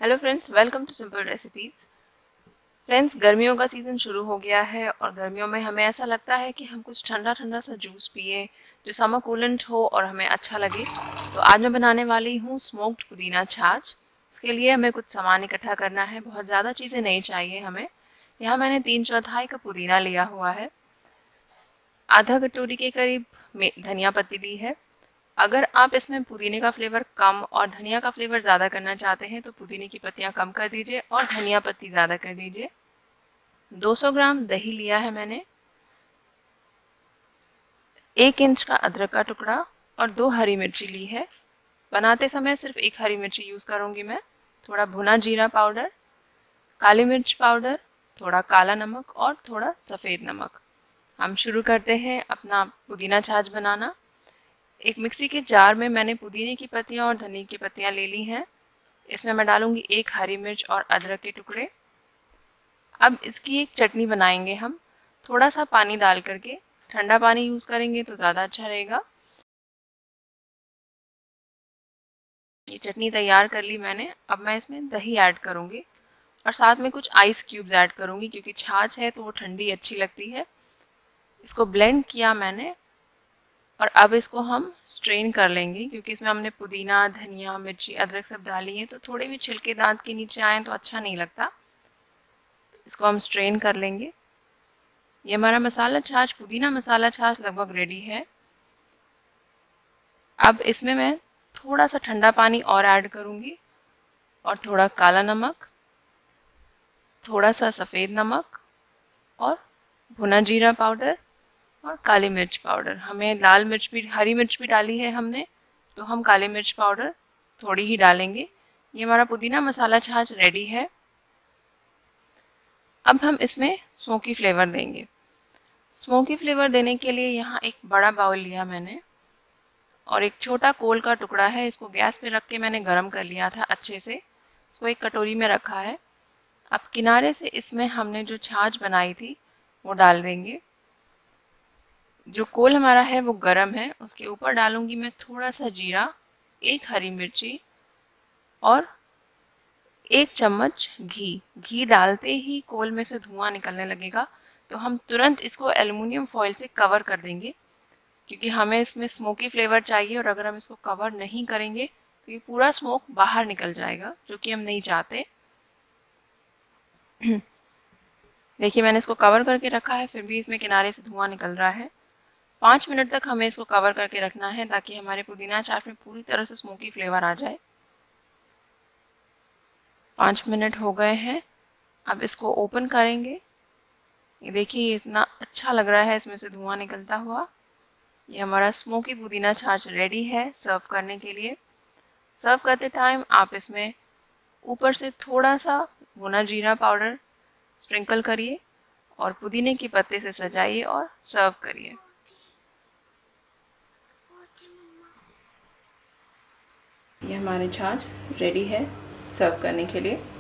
Hello friends, welcome to simple recipes. Friends, गर्मियों का season शुरू हो गया है और गर्मियों में हमें ऐसा लगता है कि हम कुछ ठंडा ठंडा सा जूस पिए जो समर कूलेंट हो और हमें अच्छा लगे। तो आज मैं बनाने वाली हूँ स्मोक्ड पुदीना छाछ। उसके लिए हमें कुछ सामान इकट्ठा करना है, बहुत ज़्यादा चीज़ें नहीं चाहिए हमें। यहाँ मैंने 3/4 का पुदीना लिया हुआ है, आधा कटोरी के करीब धनिया पत्ती ली है। अगर आप इसमें पुदीने का फ्लेवर कम और धनिया का फ्लेवर ज़्यादा करना चाहते हैं तो पुदीने की पत्तियां कम कर दीजिए और धनिया पत्ती ज़्यादा कर दीजिए। 200 ग्राम दही लिया है मैंने, 1 इंच का अदरक का टुकड़ा और 2 हरी मिर्ची ली है। बनाते समय सिर्फ 1 हरी मिर्ची यूज़ करूँगी मैं। थोड़ा भुना जीरा पाउडर, काली मिर्च पाउडर, थोड़ा काला नमक और थोड़ा सफ़ेद नमक। हम शुरू करते हैं अपना पुदीना छाछ बनाना। एक मिक्सी के जार में मैंने पुदीने की पत्तियां और धनिया की पत्तियां ले ली हैं। इसमें मैं डालूंगी 1 हरी मिर्च और अदरक के टुकड़े। अब इसकी एक चटनी बनाएंगे हम, थोड़ा सा पानी डाल करके। ठंडा पानी यूज़ करेंगे तो ज़्यादा अच्छा रहेगा। ये चटनी तैयार कर ली मैंने। अब मैं इसमें दही ऐड करूँगी और साथ में कुछ आइस क्यूब्स ऐड करूँगी, क्योंकि छाछ है तो वो ठंडी अच्छी लगती है। इसको ब्लेंड किया मैंने और अब इसको हम स्ट्रेन कर लेंगे, क्योंकि इसमें हमने पुदीना, धनिया, मिर्ची, अदरक सब डाली है, तो थोड़े भी छिलके दांत के नीचे आए तो अच्छा नहीं लगता। इसको हम स्ट्रेन कर लेंगे। ये हमारा मसाला छाछ, पुदीना मसाला छाछ लगभग रेडी है। अब इसमें मैं थोड़ा सा ठंडा पानी और ऐड करूँगी और थोड़ा काला नमक, थोड़ा सा सफ़ेद नमक और भुना जीरा पाउडर और काली मिर्च पाउडर। हमें लाल मिर्च भी, हरी मिर्च भी डाली है हमने, तो हम काली मिर्च पाउडर थोड़ी ही डालेंगे। ये हमारा पुदीना मसाला छाछ रेडी है। अब हम इसमें स्मोकी फ्लेवर देंगे। स्मोकी फ्लेवर देने के लिए यहाँ एक बड़ा बाउल लिया मैंने और एक छोटा कोल का टुकड़ा है। इसको गैस पे रख के मैंने गरम कर लिया था अच्छे से। इसको एक कटोरी में रखा है। अब किनारे से इसमें हमने जो छाछ बनाई थी वो डाल देंगे। जो कोल हमारा है वो गरम है, उसके ऊपर डालूंगी मैं थोड़ा सा जीरा, 1 हरी मिर्ची और 1 चम्मच घी। घी डालते ही कोल में से धुआं निकलने लगेगा, तो हम तुरंत इसको एल्युमिनियम फॉइल से कवर कर देंगे, क्योंकि हमें इसमें स्मोकी फ्लेवर चाहिए और अगर हम इसको कवर नहीं करेंगे तो ये पूरा स्मोक बाहर निकल जाएगा, जो कि हम नहीं चाहते। देखिए, मैंने इसको कवर करके रखा है, फिर भी इसमें किनारे से धुआं निकल रहा है। 5 मिनट तक हमें इसको कवर करके रखना है, ताकि हमारे पुदीना चाट में पूरी तरह से स्मोकी फ्लेवर आ जाए। 5 मिनट हो गए हैं। अब इसको ओपन करेंगे। ये देखिए, इतना अच्छा लग रहा है इसमें से धुआं निकलता हुआ। ये हमारा स्मोकी पुदीना छाछ रेडी है सर्व करने के लिए। सर्व करते टाइम आप इसमें ऊपर से थोड़ा सा भुना जीरा पाउडर स्प्रिंकल करिए और पुदीने के पत्ते से सजाइए और सर्व करिए। ये हमारे छाछ रेडी है सर्व करने के लिए।